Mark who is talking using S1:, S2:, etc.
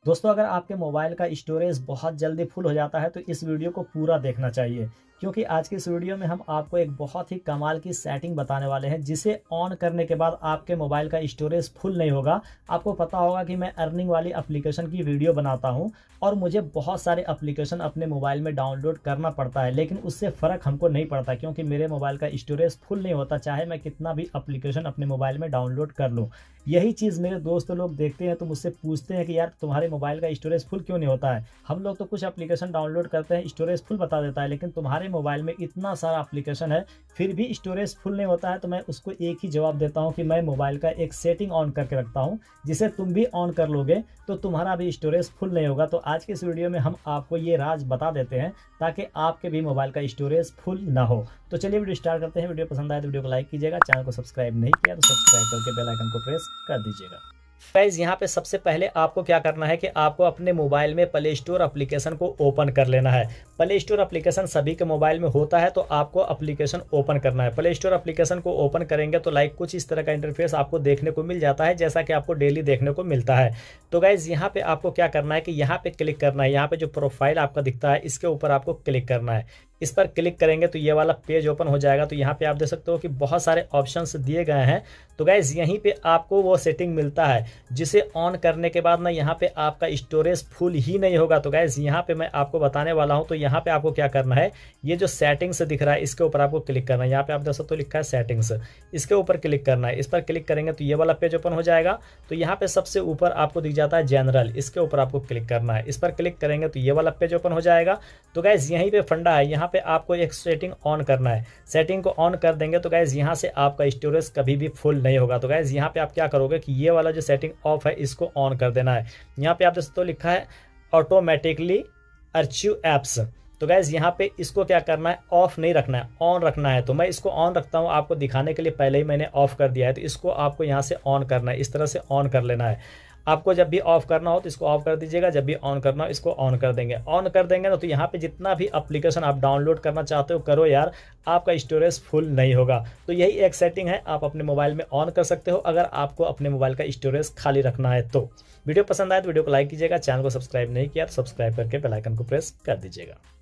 S1: दोस्तों, अगर आपके मोबाइल का स्टोरेज बहुत जल्दी फुल हो जाता है तो इस वीडियो को पूरा देखना चाहिए, क्योंकि आज की इस वीडियो में हम आपको एक बहुत ही कमाल की सेटिंग बताने वाले हैं जिसे ऑन करने के बाद आपके मोबाइल का स्टोरेज फुल नहीं होगा। आपको पता होगा कि मैं अर्निंग वाली एप्लीकेशन की वीडियो बनाता हूं और मुझे बहुत सारे एप्लीकेशन अपने मोबाइल में डाउनलोड करना पड़ता है, लेकिन उससे फ़र्क हमको नहीं पड़ता क्योंकि मेरे मोबाइल का स्टोरेज फुल नहीं होता, चाहे मैं कितना भी एप्लीकेशन अपने मोबाइल में डाउनलोड कर लूँ। यही चीज़ मेरे दोस्त लोग देखते हैं तो मुझसे पूछते हैं कि यार तुम्हारे मोबाइल का स्टोरेज फुल क्यों नहीं होता है। हम लोग तो कुछ एप्लीकेशन डाउनलोड करते हैं, स्टोरेज फुल बता देता है, लेकिन तुम्हारे मोबाइल में इतना सारा एप्लीकेशन है फिर भी स्टोरेज फुल नहीं होता है। तो मैं उसको एक ही जवाब देता हूँ कि मैं मोबाइल का एक सेटिंग ऑन करके रखता हूँ, जिसे तुम भी ऑन कर लोगे तो तुम्हारा भी स्टोरेज फुल नहीं होगा। तो आज की इस वीडियो में हम आपको ये राज बता देते हैं ताकि आपके भी मोबाइल का स्टोरेज फुल ना हो। तो चलिए वीडियो स्टार्ट करते हैं। वीडियो पसंद आए तो वीडियो को लाइक कीजिएगा, चैनल को सब्सक्राइब नहीं किया तो सब्सक्राइब करके बेल आइकन को प्रेस कर दीजिएगा। गाइस, यहाँ पे सबसे पहले आपको क्या करना है कि आपको अपने मोबाइल में प्ले स्टोर एप्लीकेशन को ओपन कर लेना है। प्ले स्टोर एप्लीकेशन सभी के मोबाइल में होता है तो आपको एप्लीकेशन ओपन करना है। प्ले स्टोर एप्लीकेशन को ओपन करेंगे तो लाइक कुछ इस तरह का इंटरफेस आपको देखने को मिल जाता है, जैसा कि आपको डेली देखने को मिलता है। तो गाइज यहाँ पे आपको क्या करना है कि यहाँ पे क्लिक करना है। यहाँ पे जो प्रोफाइल आपका दिखता है इसके ऊपर आपको क्लिक करना है। इस पर क्लिक करेंगे तो ये वाला पेज ओपन हो जाएगा। तो यहाँ पे आप देख सकते हो कि बहुत सारे ऑप्शंस दिए गए हैं। तो गाइज यहीं पे आपको वो सेटिंग मिलता है जिसे ऑन करने के बाद ना यहाँ पे आपका स्टोरेज फुल ही नहीं होगा। तो गाइज यहाँ पे मैं आपको बताने वाला हूँ। तो यहाँ पे आपको क्या करना है, ये जो सेटिंग्स दिख रहा है इसके ऊपर आपको क्लिक करना है। यहाँ पे आप देख सकते हो लिखा है सेटिंग्स, इसके ऊपर क्लिक करना है। इस पर क्लिक करेंगे तो ये वाला पेज ओपन हो जाएगा। तो यहाँ पे सबसे ऊपर आपको दिख जाता है जनरल, इसके ऊपर आपको क्लिक करना है। इस पर क्लिक करेंगे तो ये वाला पेज ओपन हो जाएगा। तो गाइज यहीं पे फंडा है, यहाँ पे आपको एक सेटिंग ऑन करना है। सेटिंग को ऑन कर देंगे तो गाइज यहाँ से आपका स्टोरेज कभी भी फुल नहीं होगा। तो गाइज यहाँ पे आप क्या करोगे कि ये वाला जो सेटिंग ऑफ है इसको ऑन कर देना है। यहाँ पे आप देख सकते हो लिखा है ऑटोमेटिकली अर्चिव एप्स। तो गाइज यहाँ पे इसको क्या करना है, ऑफ नहीं रखना है, ऑन रखना है। तो मैं इसको ऑन रखता हूँ आपको दिखाने के लिए, पहले ही मैंने ऑफ कर दिया है। तो इसको आपको यहाँ से ऑन करना है, इस तरह से ऑन कर लेना है। आपको जब भी ऑफ करना हो तो इसको ऑफ कर दीजिएगा, जब भी ऑन करना हो इसको ऑन कर देंगे। ऑन कर देंगे ना तो यहाँ पे जितना भी एप्लीकेशन आप डाउनलोड करना चाहते हो करो यार, आपका स्टोरेज फुल नहीं होगा। तो यही एक सेटिंग है, आप अपने मोबाइल में ऑन कर सकते हो अगर आपको अपने मोबाइल का स्टोरेज खाली रखना है। तो वीडियो पसंद आए तो वीडियो को लाइक कीजिएगा, चैनल को सब्सक्राइब नहीं किया तो सब्सक्राइब करके बेल आइकन को प्रेस कर दीजिएगा।